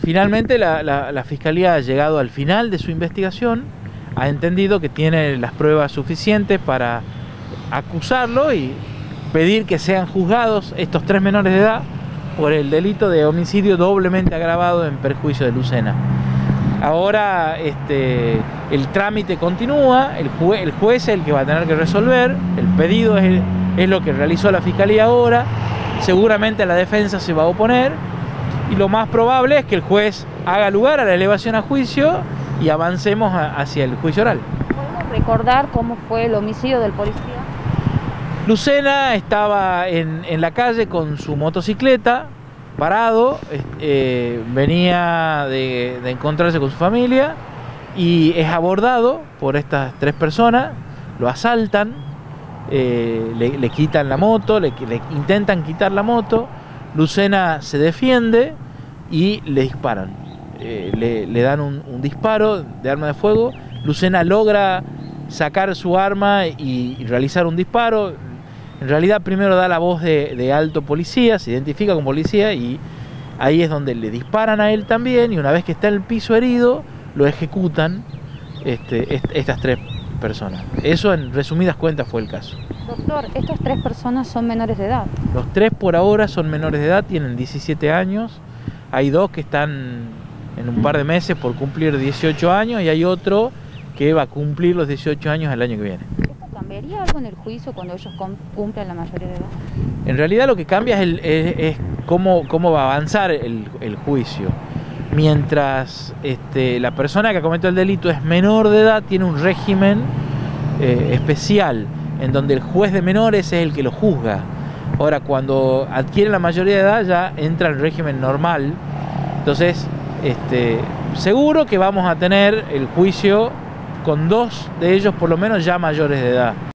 Finalmente la Fiscalía ha llegado al final de su investigación, ha entendido que tiene las pruebas suficientes para acusarlo y pedir que sean juzgados estos 3 menores de edad por el delito de homicidio doblemente agravado en perjuicio de Lucena. Ahora el trámite continúa, el juez es el que va a tener que resolver, el pedido es lo que realizó la Fiscalía ahora, seguramente la defensa se va a oponer y lo más probable es que el juez haga lugar a la elevación a juicio y avancemos hacia el juicio oral. ¿Podemos recordar cómo fue el homicidio del policía? Lucena estaba en la calle con su motocicleta, parado, venía de encontrarse con su familia y es abordado por estas 3 personas, lo asaltan, le quitan la moto, le intentan quitar la moto, Lucena se defiende y le disparan, le dan un disparo de arma de fuego, Lucena logra sacar su arma y realizar un disparo. En realidad primero da la voz de alto policía, se identifica como policía y ahí es donde le disparan a él también y una vez que está en el piso herido lo ejecutan estas 3 personas. Eso en resumidas cuentas fue el caso. Doctor, ¿estas 3 personas son menores de edad? Los 3 por ahora son menores de edad, tienen 17 años, hay 2 que están en un par de meses por cumplir 18 años y hay otro que va a cumplir los 18 años el año que viene. ¿Cambiaría algo en el juicio cuando ellos cumplen la mayoría de edad? En realidad lo que cambia es cómo va a avanzar el juicio. Mientras la persona que cometió el delito es menor de edad, tiene un régimen especial, en donde el juez de menores es el que lo juzga. Ahora, cuando adquiere la mayoría de edad ya entra el régimen normal. Entonces, seguro que vamos a tener el juicio con 2 de ellos por lo menos ya mayores de edad.